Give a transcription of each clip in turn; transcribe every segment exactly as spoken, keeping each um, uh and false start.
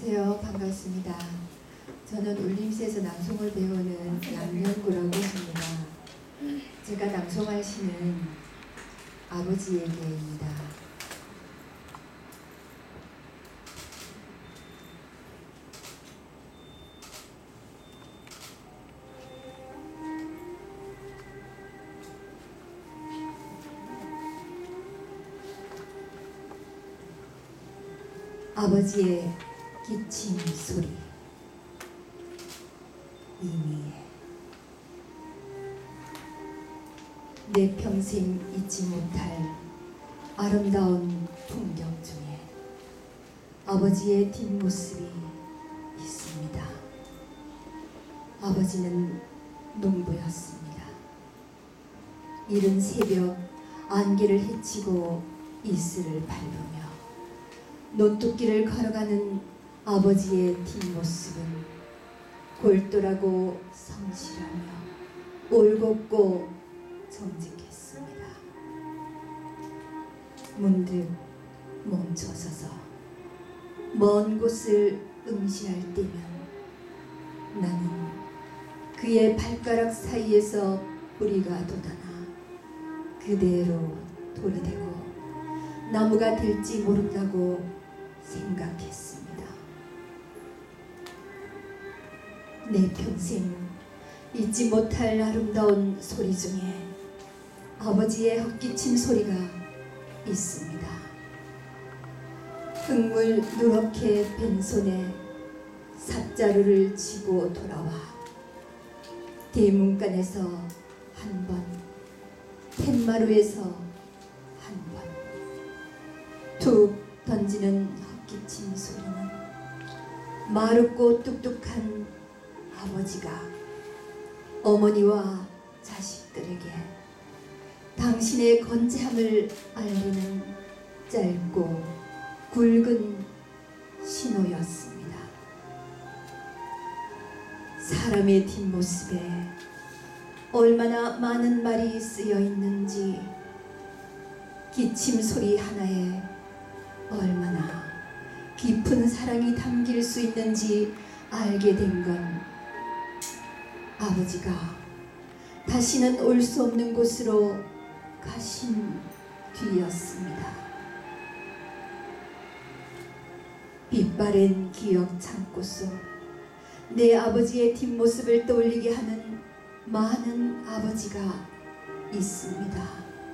안녕하세요. 반갑습니다. 저는 울림시에서 낭송을 배우는 양명구라고 합니다. 제가 낭송할 시는 아버지에게입니다. 아버지의 기침 소리. 이미 내 평생 잊지 못할 아름다운 풍경 중에 아버지의 뒷모습이 있습니다. 아버지는 농부였습니다. 이른 새벽 안개를 헤치고 이슬을 밟으며 논둑길을 걸어가는 아버지의 뒷모습은 골똘하고 성실하며 올곧고 정직했습니다. 문득 멈춰서서 먼 곳을 응시할 때면 나는 그의 발가락 사이에서 뿌리가 돋아나 그대로 돌이 되고 나무가 될지 모른다고 생각했습니다. 내 평생 잊지 못할 아름다운 소리 중에 아버지의 헛기침 소리가 있습니다. 흙물 누렇게 벤 손에 삿자루를 쥐고 돌아와 대문간에서 한 번, 팻마루에서 한 번 툭 던지는 헛기침 소리는 마르고 뚝뚝한 아버지가 어머니와 자식들에게 당신의 건재함을 알리는 짧고 굵은 신호였습니다. 사람의 뒷모습에 얼마나 많은 말이 쓰여 있는지, 기침 소리 하나에 얼마나 깊은 사랑이 담길 수 있는지 알게 된 건 아버지가 다시는 올 수 없는 곳으로 가신 뒤였습니다. 빛바랜 기억 창고 속 내 아버지의 뒷모습을 떠올리게 하는 많은 아버지가 있습니다.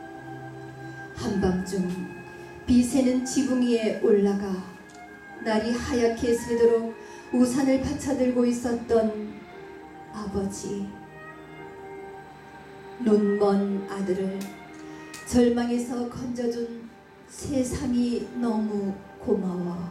한밤중 비 새는 지붕 위에 올라가 날이 하얗게 새도록 우산을 받쳐들고 있었던 아버지. 눈먼 아들을 절망에서 건져준 세상이 너무 고마워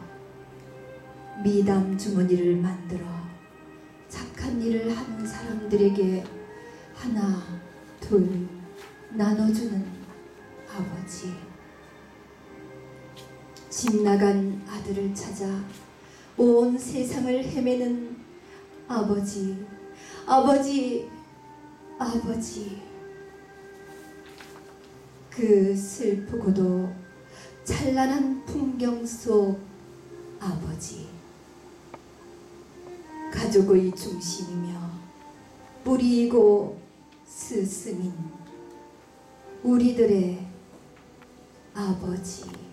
미담 주머니를 만들어 착한 일을 하는 사람들에게 하나 둘 나눠주는 아버지. 집 나간 아들을 찾아 온 세상을 헤매는 아버지, 아버지, 아버지. 그 슬프고도 찬란한 풍경 속 아버지. 가족의 중심이며 뿌리이고 스승인 우리들의 아버지.